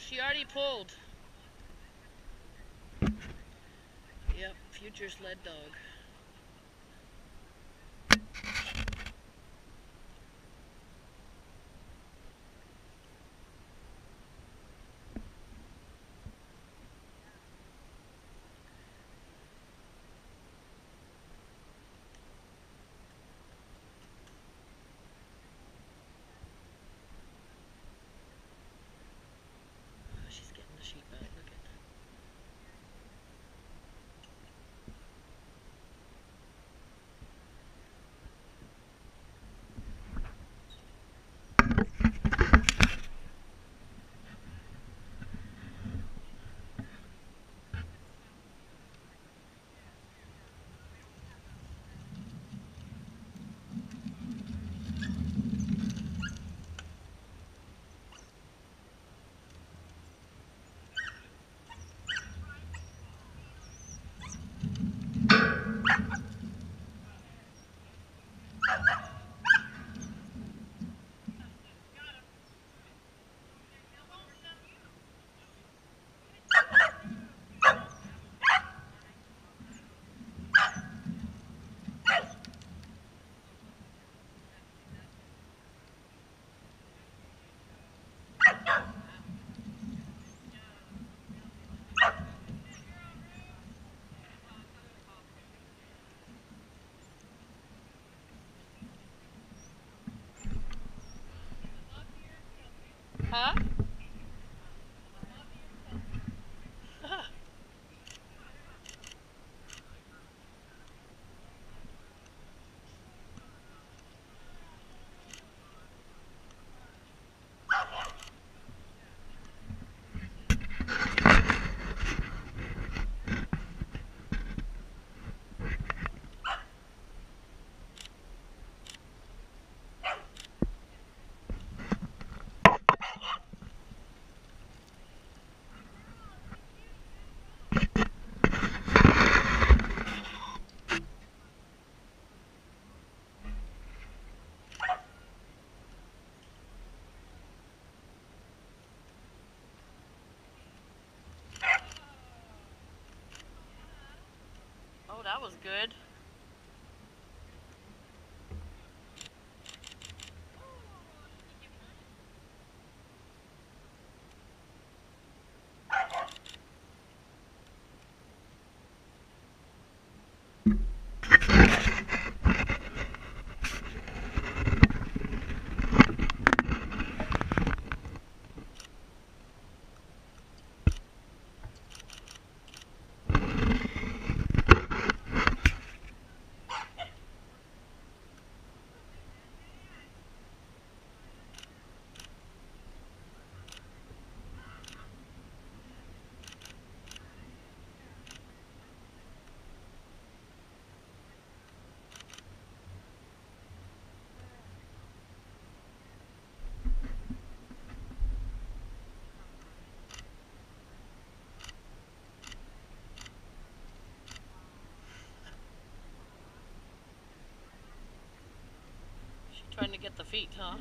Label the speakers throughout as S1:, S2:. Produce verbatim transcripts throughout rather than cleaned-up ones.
S1: she already pulled. Yep, future sled dog. She's getting the sheep out. Look at that. Huh? Oh, that was good. She's trying to get the feet, huh?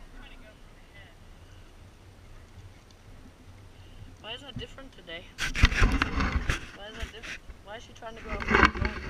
S1: Why is that different today? Why is that different? Why is she trying to go up the ground?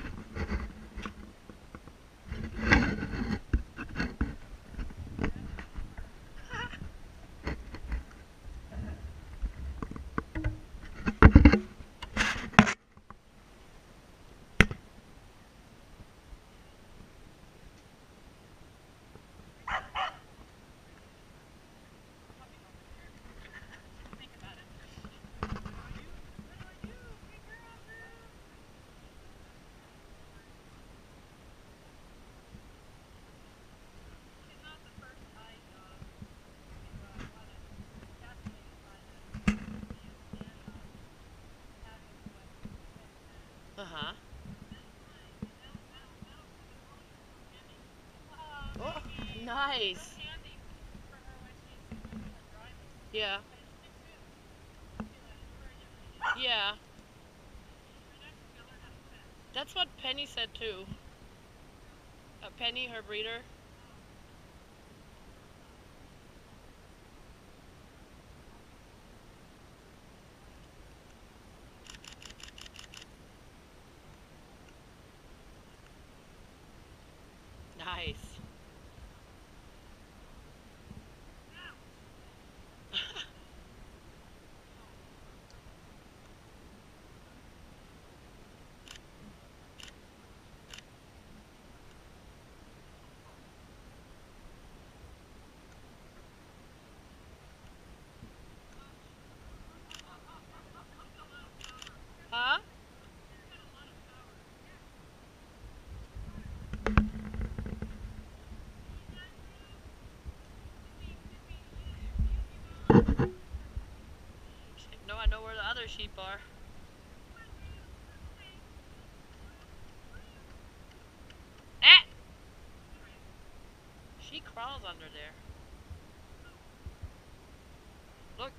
S1: Uh-huh. Oh, nice. Yeah. Yeah. That's what Penny said too. Uh, Penny, her breeder. sheep are. Ah! She crawls under there. Look.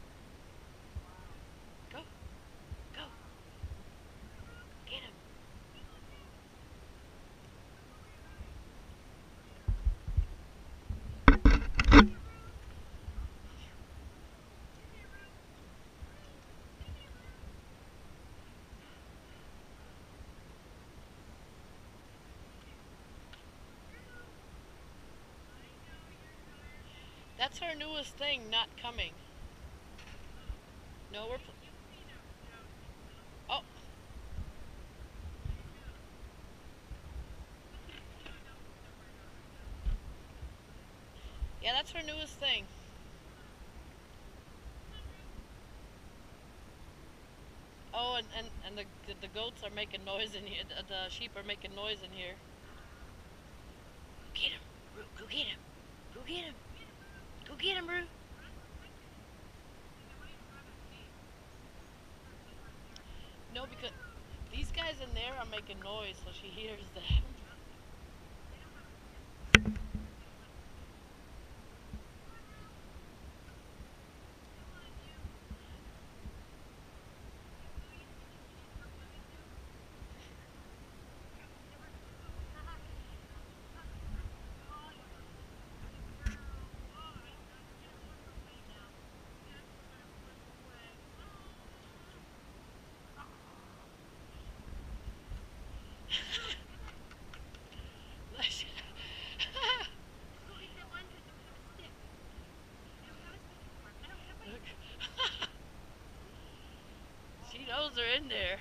S1: Go. Go. Get him. That's her newest thing, not coming. No, we're... Oh. Yeah, that's her newest thing. Oh, and, and, and the, the, the goats are making noise in here. The, the sheep are making noise in here. Go get him. Roo, go get him. Go get him. Go get him, Roo. No, because these guys in there are making noise, so she hears them. She knows they're in there.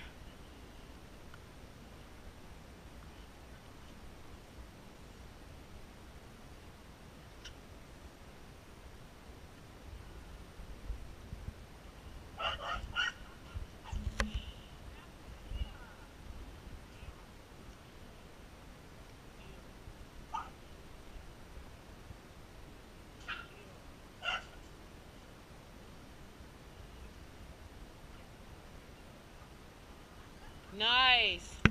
S1: Nice.